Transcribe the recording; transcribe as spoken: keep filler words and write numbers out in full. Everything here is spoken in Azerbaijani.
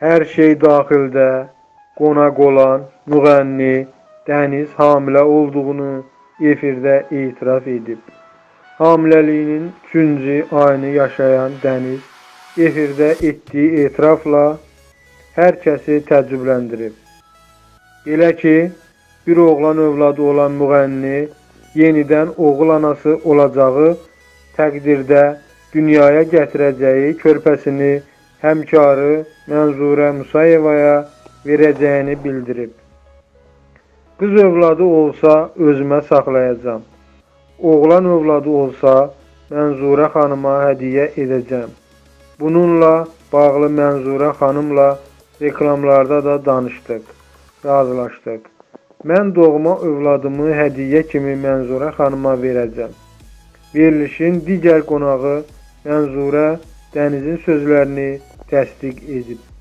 Hər şey daxildə qonaq olan müğənni Dəniz hamilə olduğunu efirdə etiraf edib. Hamiləliyinin üçüncü ayını yaşayan Dəniz efirdə etdiyi etirafla hər kəsi təəccübləndirib. Elə ki, bir oğlan övladı olan müğənni yenidən oğul anası olacağı təqdirdə dünyaya gətirəcəyi körpəsini həmkarı Mənzurə Musayevaya verəcəyini bildirib. Qız övladı olsa özümə saxlayacağam. Oğlan övladı olsa Mənzurə xanıma hədiyyə edəcəm. Bununla bağlı Mənzurə xanımla reklamlarda da danışdıq, razılaşdıq. Mən doğma övladımı hədiyyə kimi Mənzurə xanıma verəcəm. Verilişin digər qonağı Mənzurə Dənizin sözlərini təsdiq edib.